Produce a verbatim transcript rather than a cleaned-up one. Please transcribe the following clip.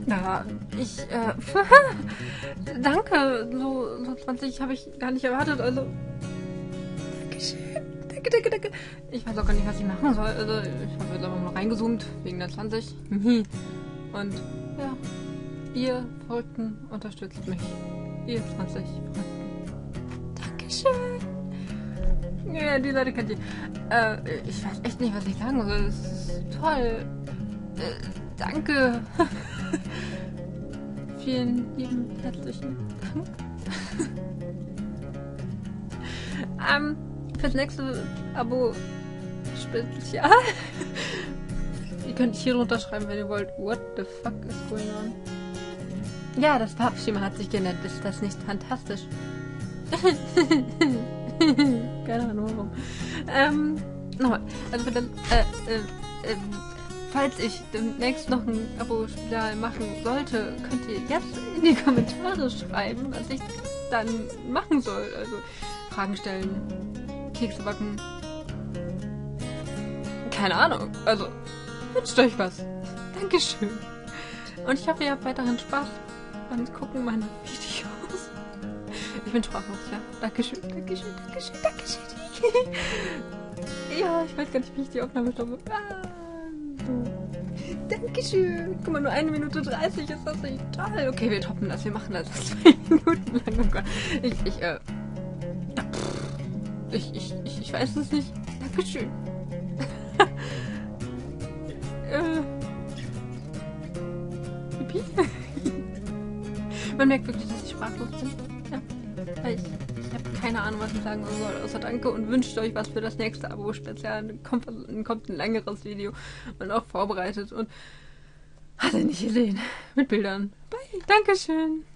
Ja, ich, äh, danke, so, so zwanzig habe ich gar nicht erwartet, also, Dankeschön, danke, danke, danke. Ich weiß auch gar nicht, was ich machen soll, also, ich habe jetzt einfach mal reingezoomt, wegen der zwanzig, und, ja, ihr Verrückten unterstützt mich, ihr zwanzig Verrückten. Dankeschön. Ja, die Leute kennt ihr. Äh, ich weiß echt nicht, was ich sagen soll, es ist toll. Äh, danke. Vielen lieben herzlichen Dank. ähm, fürs nächste Abo-Spezial. Ihr könnt hier drunter schreiben, wenn ihr wollt. What the fuck is going on? Ja, das Farbschema hat sich geändert. Ist das nicht fantastisch? Keine Ahnung warum. Ähm, nochmal. Also für das, äh, äh, äh, falls ich demnächst noch ein Abo-Spezial machen sollte, könnt ihr jetzt in die Kommentare schreiben, was ich dann machen soll. Also Fragen stellen, Kekse backen. Keine Ahnung. Also wünscht euch was. Dankeschön. Und ich hoffe, ihr habt weiterhin Spaß und gucken meine Videos. Ich bin sprachlos, ja. Dankeschön, Dankeschön, Dankeschön, Dankeschön. Ja, ich weiß gar nicht, wie ich die Aufnahme stoppe. Ah, so. Dankeschön. Guck mal, nur eine Minute dreißig ist das nicht toll. Okay, wir toppen das. Wir machen das zwei Minuten lang. Oh Gott. Ich, ich, äh... Ich, ich, ich, ich weiß es nicht. Dankeschön. äh... Pipi? Man merkt wirklich, dass ich sprachlos bin. Ja. Weil ich, ich habe keine Ahnung, was ich sagen soll, außer Danke und wünscht euch was für das nächste Abo-Spezial. Dann kommt, kommt ein längeres Video und auch vorbereitet und hat er nicht gesehen. Mit Bildern. Bye. Dankeschön.